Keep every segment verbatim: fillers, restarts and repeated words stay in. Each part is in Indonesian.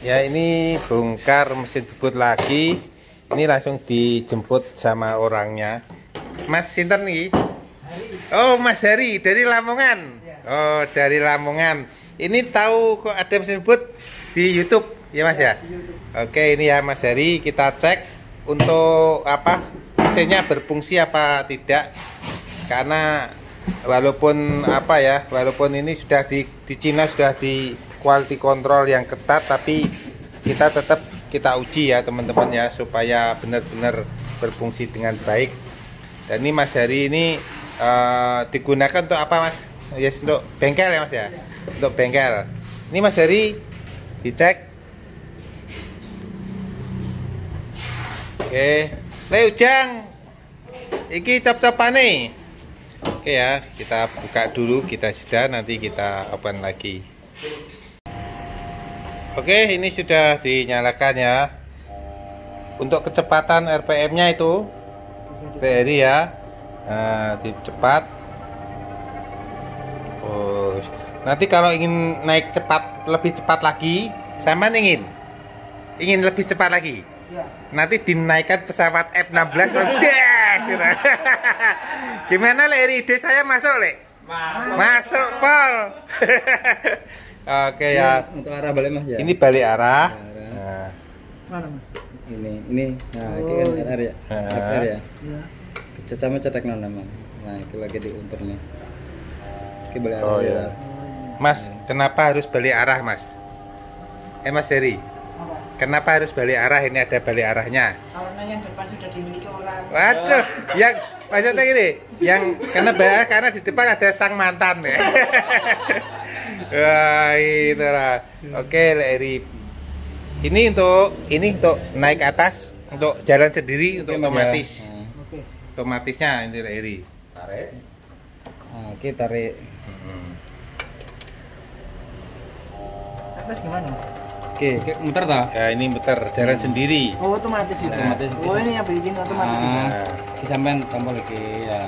Ya ini bongkar mesin bubut lagi. Ini langsung dijemput sama orangnya. Mas sinten nih? Oh Mas Hari dari Lamongan. Oh dari Lamongan. Ini tahu kok ada mesin bubut di YouTube ya Mas ya? Oke ini ya Mas Hari, kita cek untuk apa mesinnya berfungsi apa tidak. Karena walaupun apa ya, walaupun ini sudah di di Cina sudah di quality control yang ketat, tapi kita tetap kita uji ya teman-teman ya, supaya benar-benar berfungsi dengan baik. Dan ini Mas Hari ini uh, digunakan untuk apa Mas? Yes, untuk bengkel ya Mas ya, untuk bengkel. Ini Mas Hari dicek. Oke, le ujang, iki cop-copane. Oke ya, kita buka dulu, kita jeda, nanti kita open lagi. Oke, ini sudah dinyalakan ya. Untuk kecepatan R P M-nya itu dari ya, nah, cepat. Oh, nanti kalau ingin naik cepat, lebih cepat lagi, sama ingin, ingin lebih cepat lagi. Nanti dinaikkan pesawat F enam belas des. Gimana le, ide saya masuk le? Masuk, masuk Pol. Oke ya. Untuk arah balik Mas ya. Ini balik arah. Nah. Mana Mas? Ini, ini. Nah, ini kan R R ya. R R ya. Iya. Kecacama cetek nona Mas. Nah, itu lagi diunturnya. Oke, balik arah. Oh ya. Mas, kenapa harus balik arah Mas? Eh Mas Heri. Kenapa harus balik arah? Ini ada balik arahnya. Karena yang depan sudah dimiliki orang. Waduh, yang maksudnya gini, yang karena balik arah karena di depan ada sang mantan ya. Wah, itulah. Oke, Leri. Ini untuk ini untuk naik ke atas, untuk jalan sendiri, untuk otomatis. Nah. Oke. Otomatisnya ini Leri. Tarik. Nah, oke, tarik. Hmm. Atas gimana Mas? Oke, oke, muter tak? Ya, ini muter jalan hmm. sendiri. Oh, otomatis gitu. Nah. Otomatis. Oh, ini yang bikin otomatis itu. Nah, sampean tombol lagi ya.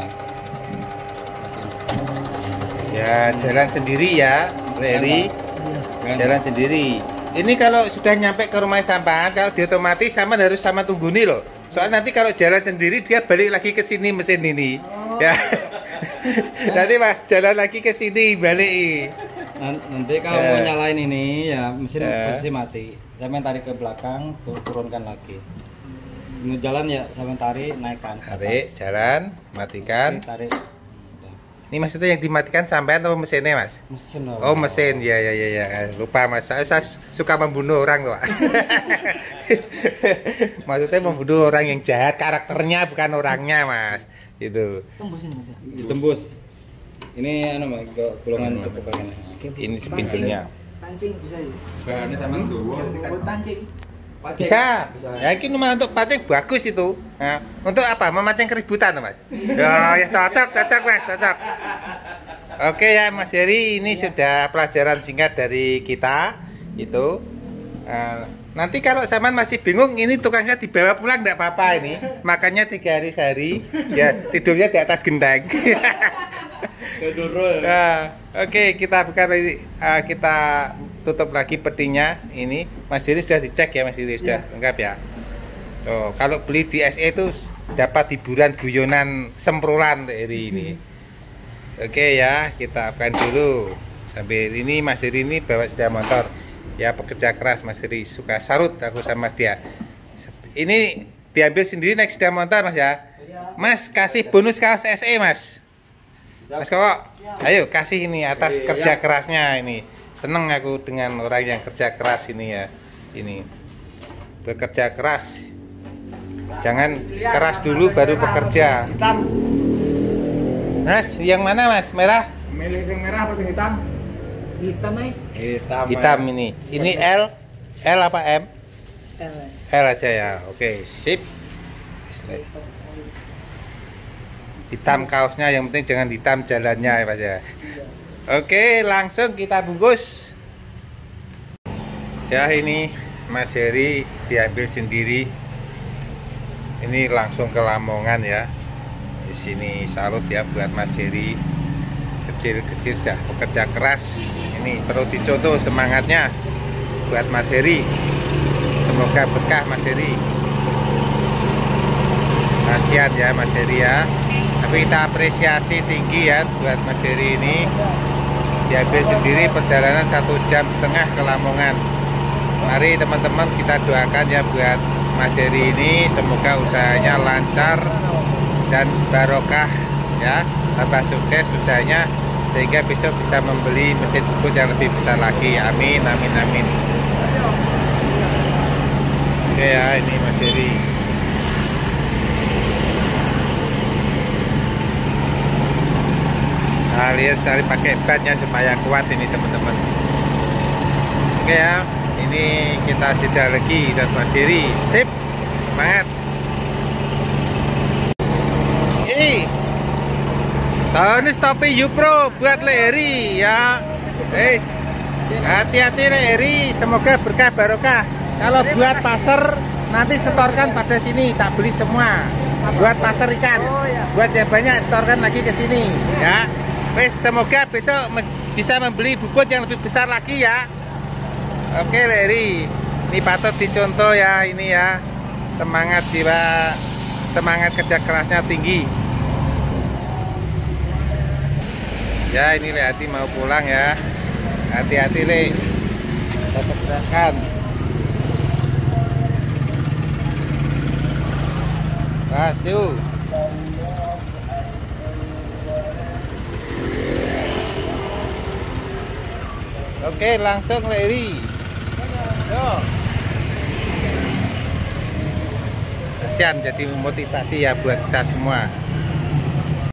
Ya, jalan sendiri ya, Leri. Iya. Jalan sendiri. Ini kalau sudah nyampe ke rumah sampean, kalau di otomatis sama harus sama tunggu nih loh. Soalnya nanti kalau jalan sendiri dia balik lagi ke sini mesin ini. Oh. Ya. Nanti Pak jalan lagi ke sini balik. Nanti kalau ya. mau nyalain ini ya mesin ya. posisi mati. Sampai tarik ke belakang, turunkan lagi. Mau jalan ya sampai tarik, naikkan. Tarik, jalan, matikan. Tarik. Ini maksudnya yang dimatikan sampean atau mesinnya Mas? Mesin. Oh, oh mesin, ya ya ya ya. Lupa Mas, saya, saya suka membunuh orang loh. Maksudnya membunuh orang yang jahat, karakternya bukan orangnya Mas. Itu. Tembus ini Mas. Tembus. Ini anu Mas, golongan untuk bukan. Ini pintunya. Pancing bisa ya? Bahannya sama tuh. Buat pancing. Bisa. Ya ini nomor untuk pancing bagus itu. Nah, untuk apa? Memancing keributan Mas. Ya, ya cocok, cocok Mas, cocok. Oke ya Mas Heri, ini ya. Sudah pelajaran singkat dari kita itu. Nah, nanti kalau Saman masih bingung, ini tukangnya dibawa pulang enggak apa-apa ini. Makannya tiga hari sehari, ya tidurnya di atas genteng. Nah, oke okay, kita buka lagi, uh, kita tutup lagi petinya ini. Mas Heri sudah dicek ya Mas Heri sudah ya. Lengkap ya. Oh, kalau beli di S E itu dapat hiburan guyonan semprolan dari ini. Oke okay, ya, kita akan dulu. Sambil ini Mas Heri ini bawa sepeda motor. Ya pekerja keras Mas Heri, suka sarut aku sama dia. Ini diambil sendiri naik sepeda motor Mas ya. Mas kasih bonus kaos S E Mas. Mas kok, ayo kasih ini atas kerja kerasnya ini. Seneng aku dengan orang yang kerja keras ini ya. Ini bekerja keras. Jangan keras dulu baru bekerja. Hitam. Mas, yang mana Mas? Merah? Milih yang merah atau yang hitam? Hitam nih. Hitam. Hitam ini. Ini L, L apa M? L. L aja ya. Oke, sip. Hitam kaosnya, yang penting jangan hitam jalannya ya Mas ya. Oke, langsung kita bungkus. Ya ini Mas Heri diambil sendiri. Ini langsung ke Lamongan ya. Di sini salut ya buat Mas Heri. Kecil-kecil sudah bekerja keras. Ini perlu dicontoh semangatnya. buat Mas Heri. Semoga berkah Mas Heri. Kasihan ya Mas Heri ya. Tapi kita apresiasi tinggi ya buat Mas Heri ini. Diambil sendiri perjalanan satu jam setengah ke Lamongan. Mari teman-teman kita doakan ya buat Mas Heri ini, semoga usahanya lancar dan barokah ya, tambah sukses usahanya sehingga besok bisa membeli mesin bubut yang lebih besar lagi. Amin amin amin. Oke ya, ini Mas Heri. Nah, lihat sekali pakai bannya supaya kuat ini teman-teman. Oke ya, ini kita jeda lagi dan Mas Heri. Sip, semangat. Ini tahun ini stopi Yupro buat Heri ya. Guys, hati-hati Heri, semoga berkah barokah. Kalau buat pasar nanti setorkan pada sini, tak beli semua. Buat pasar ikan, buat yang banyak setorkan lagi ke sini ya. Wes, semoga besok bisa membeli bubut yang lebih besar lagi ya. Oke Heri, ini patut dicontoh ya, ini ya, semangat jiwa, semangat kerja kerasnya tinggi. Ya ini Hati mau pulang ya, hati-hati Le, kita segerakan. Mas yuk. Oke langsung Heri. Yo. Kasihan, jadi motivasi ya buat kita semua.